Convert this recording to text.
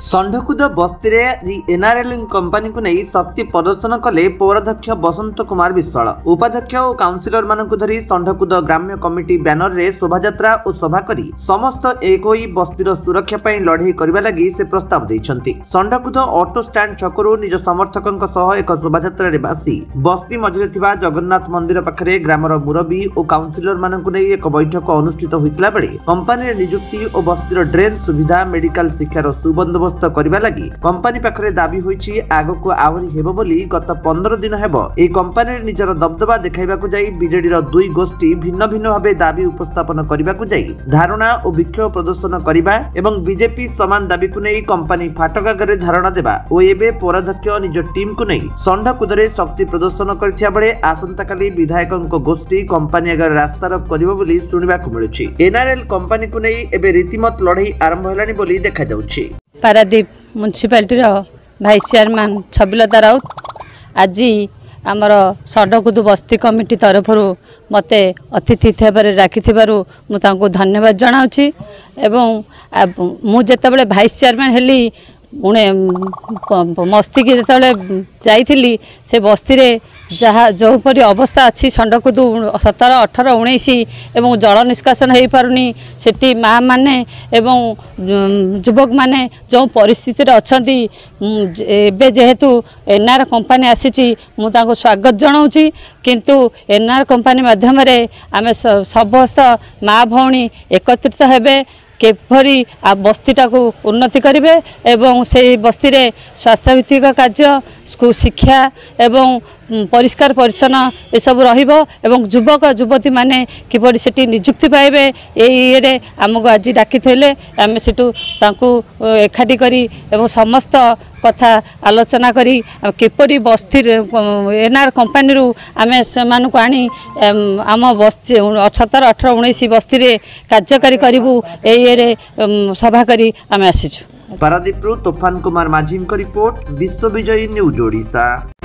षंढकुद बस्ती NRL company को नहीं शक्ति प्रदर्शन कले पौराध्यक्ष बसंत कुमार विश्वाल। उपाध्यक्ष और काउंसिलर मानक धरी षंढकुद ग्राम्य कमिटी बैनर रे शोभायात्रा और सभा करी समस्त एक होई बस्तीर सुरक्षा पई लड़ाई करबा लागि से प्रस्ताव दैछंती। षंढकुद ऑटो स्टैंड छकरू निज समर्थकंक सह एक शोभायात्रा रे बासी बस्ती मझिरे थिबा जगन्नाथ मंदिर पाखरे ग्रामर मुरबी और काउंसिलर मानक नै एक बैठक अनुष्ठित होइतला बेले कंपनी नियुक्ति और बस्तीर ड्रेन सुविधा मेडिकल शिक्षार सुबंदोबस्त करबा लागि कंपनी पाखरे दाबी होईछि। आगको आवरी हेबो बोली गत 15 दिन हेबो ए कंपनी निजर दबदबा देखाइबाकू जाई बीजेडी रो दुई गोष्ठी भिन्न भिन्न भाबे दाबी उपस्थापन करबाकू जाई धारणा और विक्षोभ प्रदर्शन करबा एवं बीजेपी समान दाबी को नै कंपनी फाटक आगे धारणा देबा और एबे पौराध्यक्ष निज टीम को नै षंढकुदरे शक्ति प्रदर्शन करथिया बेले आसंता काली विधायकक गोष्ठी कंपनी आगे रास्ता रोक करिवो बोली सुनिबाकू मिलुछि। एनआरएल कंपनी को नै एबे रीतिमत लड़ाई आरंभ हेलानी बोली देखा जाउछि। Paradip municipality vice chairman Chhabilata Raut आज आमर षंढकुद बस्ती कमिटी तरफ मते अतिथि थे डाकी मुझे धन्यवाद जनाऊँगी। एवं मु जेतबेले भाइस चेयरमैन हेली उणे मस्ती की जेतबेले जाइथिली से बस्ती रे जहाँ जोपरी अवस्था अच्छी षंढकुद 17, 18, 19 एवं जल निष्कासन हो पारुनी सेठी माँ माने एवं युवक माने जो परिस्थिति अच्छी एबे जेहेतु एनआर कंपनी आसी मुझे स्वागत जनाऊँगी। किंतु एनआर कंपनी माध्यम आम समस्त माँ भौणी एकत्रित हेबे केपरी बस्तीटा को उन्नति करेंगे एवं से बस्ती रे स्वास्थ्य भित्तिक कार्य स्कूल शिक्षा एवं परिष्कार परिच्छन्न ये सब रहिबो एवं युवक युवती माने किपरि सेठी नियुक्ति पाइबे ये आमको आज डाकी थे आम सेठू तांकू एकाठी करी एवं समस्त कथा आलोचना करी किपरि बस्ती एनआर कंपनी रू आम से आनी आम बस्ती 17, 18, 19 बस्ती रे कार्यकारी करूँ ये सभा करी आम आसीचु। पारादीप तूफान कुमार माझी रिपोर्ट विश्व विजयी न्यूज ओडिशा।